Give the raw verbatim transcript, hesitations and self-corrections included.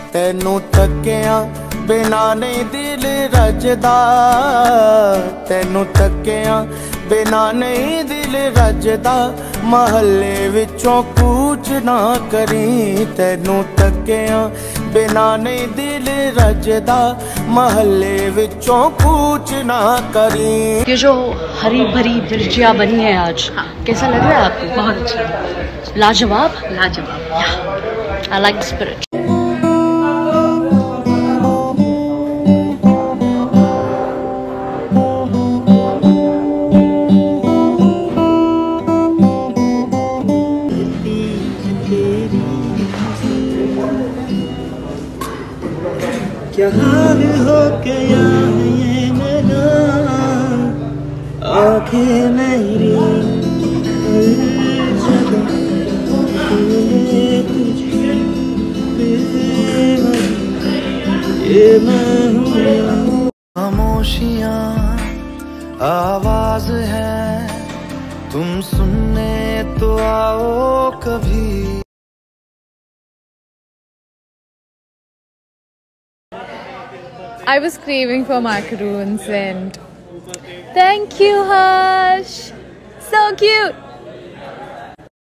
तेनू तकिया बिना नहीं दिल रजदा, तेनू तकिया बिना नहीं दिल रजदा, महल्ले विचों कूच ना करी, तेनू तकिया बिना नहीं दिल रजदा, महल्ले विचों कूच ना करी। ये जो हरी भरी मिर्चियाँ बनी है आज, हाँ। कैसा लग रहा है आपको? बहुत अच्छा, लाजवाब लाजवाब। I like the spirit. क्या हाल हो गया है ये मेरा, आँखें मेरी ये मैं हूँ। खामोशियाँ आवाज है, तुम सुनने तो आओ कभी। I was craving for macaroons and thank you, Harsh. So cute.